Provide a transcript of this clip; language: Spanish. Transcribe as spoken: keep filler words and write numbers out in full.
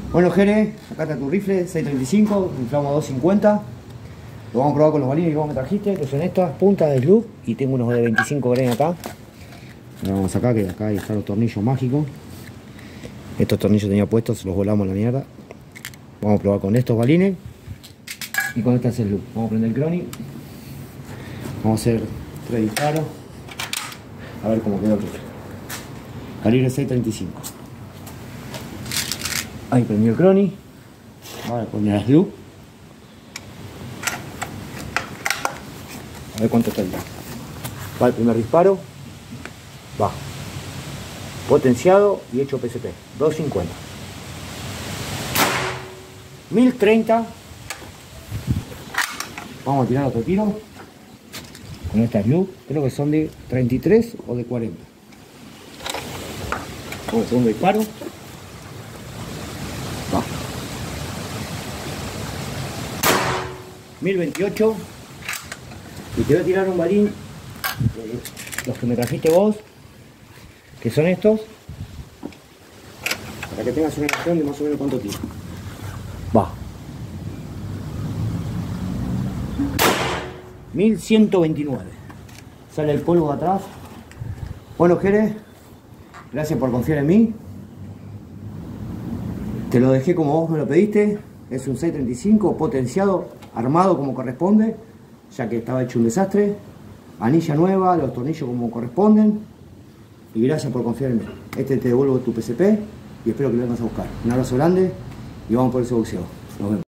Bueno, Jere, acá está tu rifle, seis treinta y cinco, inflamos dos cincuenta. Lo vamos a probar con los balines que vos me trajiste, que son estas, puntas de Sloop, y tengo unos de veinticinco grain acá. Ahora vamos acá, que acá están los tornillos mágicos. Estos tornillos tenía puestos, los volamos a la mierda. Vamos a probar con estos balines y con estas Sloop. Vamos a prender el Crony. Vamos a hacer tres disparos. A ver cómo quedó el rifle. Calibre seis treinta y cinco. Ahí prendió el Crony. Vamos a poner la Sloop. A ver cuánto está el día. Va el primer disparo. Va. Potenciado y hecho P C P. doscientos cincuenta. mil treinta. Vamos a tirar otro tiro. Con esta Sloop. Creo que son de treinta y tres o de cuarenta. Vamos al segundo disparo. Va. mil veintiocho. Y te voy a tirar un balín, eh, los que me trajiste vos, que son estos, para que tengas una noción de más o menos cuánto tiro. Va. mil ciento veintinueve. Sale el polvo de atrás. Bueno, Jere, gracias por confiar en mí. Te lo dejé como vos me lo pediste. Es un seis treinta y cinco potenciado, armado como corresponde, ya que estaba hecho un desastre. Anilla nueva, los tornillos como corresponden. Y gracias por confiar en mí. Este te devuelvo tu P C P y espero que lo vengas a buscar. Un abrazo grande y vamos por ese boxeo. Nos vemos.